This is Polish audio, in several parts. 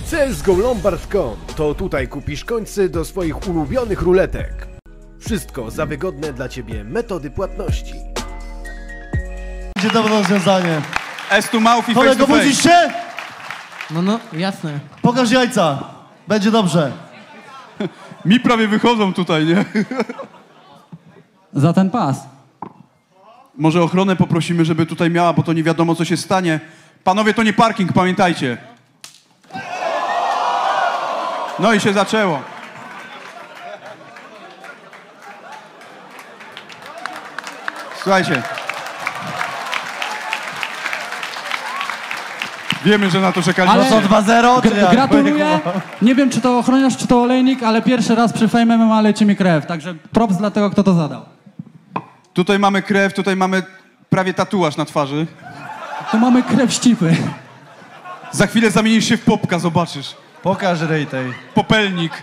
CSGO-Lombard.com to tutaj kupisz końce do swoich ulubionych ruletek. Wszystko za wygodne dla Ciebie metody płatności. Będzie dobre rozwiązanie. S to mouth i face Kolego, to face. budzisz się? No, jasne. Pokaż jajca. Będzie dobrze. Mi prawie wychodzą tutaj, nie? Za ten pas. Może ochronę poprosimy, żeby tutaj miała, bo to nie wiadomo, co się stanie. Panowie, to nie parking, pamiętajcie. No i się zaczęło. Słuchajcie. Wiemy, że na to czekaliśmy. Ale- Co, 2-0? czy jak? Gratuluję. Nie wiem, czy to ochroniarz, czy to olejnik, ale pierwszy raz przy Fame MMA leci mi krew. Także props dla tego, kto to zadał. Tutaj mamy krew, tutaj mamy prawie tatuaż na twarzy. Tu mamy krew ścipy. Za chwilę zamienisz się w popka, zobaczysz. Pokaż ryj tej. Popelnik.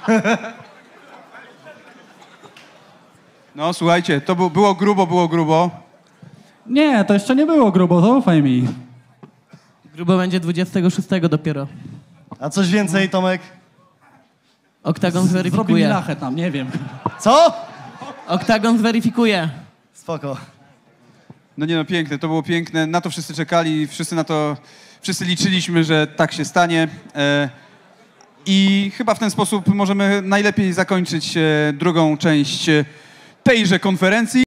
No słuchajcie, to było grubo. Nie, to jeszcze nie było grubo, zaufaj mi. Grubo będzie 26 dopiero. A coś więcej, Tomek? Oktagon Zrobi mi zweryfikuje. lachę tam, nie wiem. Co? Oktagon zweryfikuje. Spoko. No nie no, piękne, to było piękne. Na to wszyscy czekali, wszyscy liczyliśmy, że tak się stanie. I chyba w ten sposób możemy najlepiej zakończyć drugą część tejże konferencji.